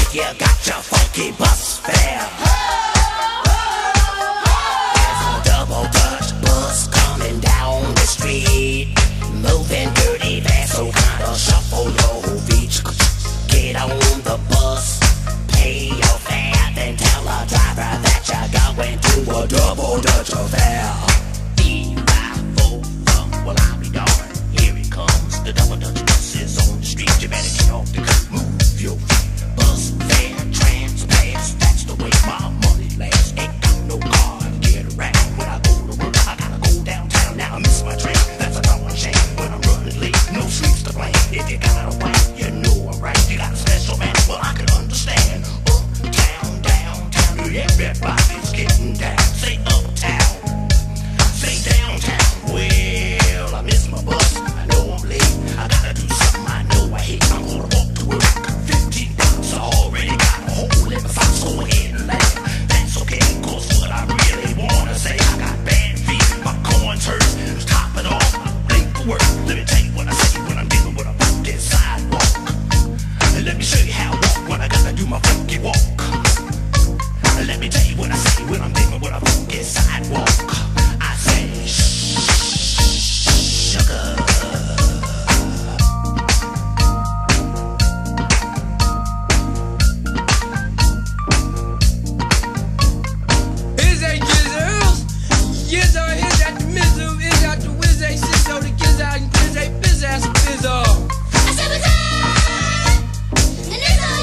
if you got your funky bus fare. There's a double Dutch bus coming down the street, moving dirty fast, so kinda shuffle your feet. Get on the bus, pay your fare, then tell the driver that you're going to a double Dutch affair. Well, I'll be darned, here it comes. The double Dutch bus is on the street. You better get off the curb, move your feet. Bus fare, trans pass, that's the way my money lasts. Ain't got no car to get around. When I go to work, I gotta go downtown. Now I miss my train, that's a darn shame. When I'm running late, no sleeps to plan. If you got a wife, you know I'm right. You got a special man, well, I can understand. Uptown, downtown, everybody's getting down. Say uptown, say downtown. Well, I miss my bus, I know I'm late. I gotta do something I know I hate. I'm gonna walk to work. 15 bucks, I already got a hole in my socks. Go ahead and laugh. That's okay, cause what I really wanna say, I got bad feet, my corn's hurt. Top it off, I'm late for work. Let me tell you what I say when I'm dealing with a funky sidewalk. And let me show you how I walk when I gotta do my funky walk. And let me tell you what I say when I'm dealing with a funky sidewalk. I say, sugar. Is that gizzles? Gizzle, is that the mizzle? Is that the whiz, a sizzle, the giz out and quiz, a bizz ass bizzle? I said, what's up? And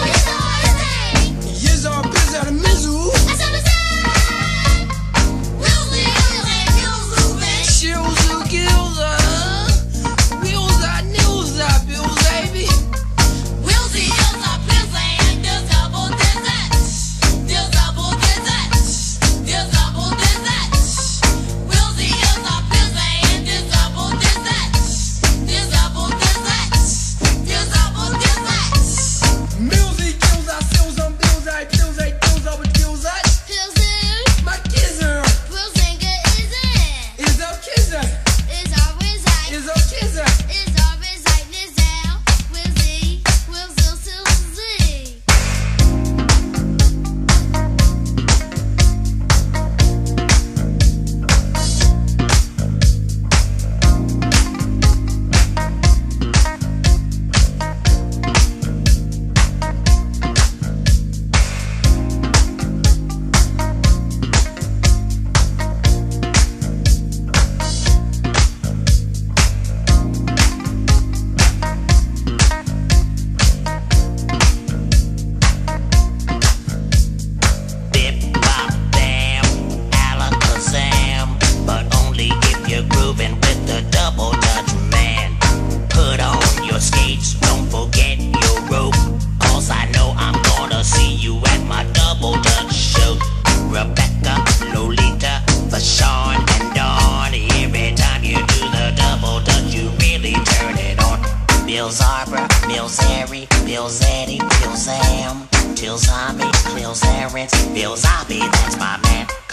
Yizzle, bizzle, the mizzle. I said, what's up? Willie, Shilza, gilza. Wheelza, nilza, bills, baby. Willie, Ilza, Pilsy, and this double dessert. This double dessert. This double dessert. Willie, Ilza, Pilsy, and this double dessert. This double dessert. This double dessert. Millsy, gilza, silza, bills, I bills, I bills, over gilza. Pilsy, My gizzer Wilsinga is it. is a kizzer. It's always like. Is a kizzer. It's always like this now. Wilsy, Wilsil, Silsy. Bip, bop, bam, alakazam. But only if you're grooving with the double Dutch man. Put on your skates, don't forget your rope. Cause I know I'm gonna see you at my double Dutch show. Rebecca, Lolita, Fashawn, and Dawn. Every time you do the double Dutch, you really turn it on. Bill Zarbra, Bill Zary, Bill Zeddy, Bill Zam, Till Zombie, Bill Zarens, Bill Zombie, that's my man.